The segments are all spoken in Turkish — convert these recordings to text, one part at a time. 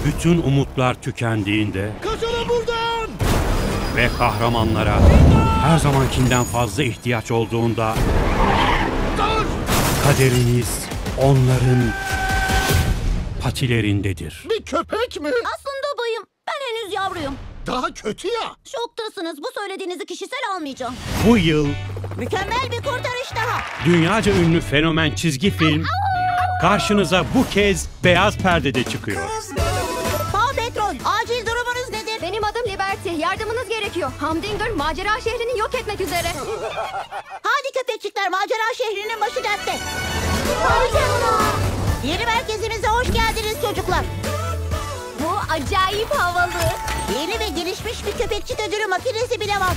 Bütün umutlar tükendiğinde Kaçalım buradan! ve kahramanlara her zamankinden fazla ihtiyaç olduğunda kaderiniz onların patilerindedir. Bir köpek mi? Aslında bayım. Ben henüz yavruyum. Daha kötü ya. Şoktasınız. Bu söylediğinizi kişisel almayacağım. Bu yıl Mükemmel bir kurtarış daha. dünyaca ünlü fenomen çizgi film karşınıza bu kez beyaz perdede çıkıyor. Paw Patrol, acil durumunuz nedir? Benim adım Liberty. Yardımınız gerekiyor. Humdinger macera şehrini yok etmek üzere. Hadi köpekçikler, macera şehrinin başı dertte. Vay canına. Yeni merkezimize hoş geldiniz çocuklar. Bu acayip havalı. Yeni ve gelişmiş bir köpekçik ödülü makinesi bile var.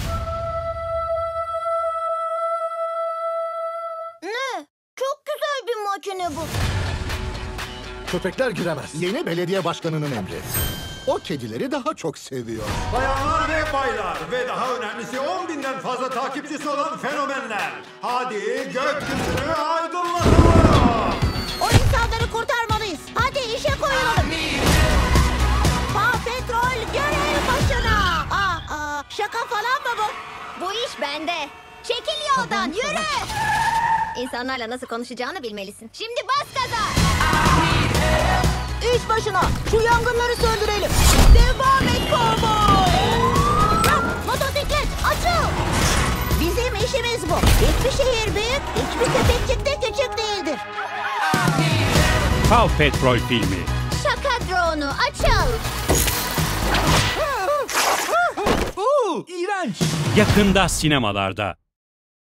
Ne? Çok güzel bir makine bu. Köpekler giremez. Yeni belediye başkanının emri. O kedileri daha çok seviyor. Bayanlar ve baylar ve daha önemlisi 10.000'den fazla takipçisi olan fenomenler. Hadi gökyüzünü aydınlatalım. O insanları kurtarmalıyız. Hadi işe koyulalım. Paw Patrol görev başına. Şaka falan mı bu? Bu iş bende. Çekil yoldan, yürü. İnsanlarla nasıl konuşacağını bilmelisin. Şimdi bas gaza. İş başına. Şu yangınları söndürelim. Devam et kovboy. Motosiklet açıl. Bizim işimiz bu. Hiçbir şehir büyük, hiçbir köpekçik de küçük değildir. Paw Patrol filmi. Şaka drone'u açıl. Yakında sinemalarda.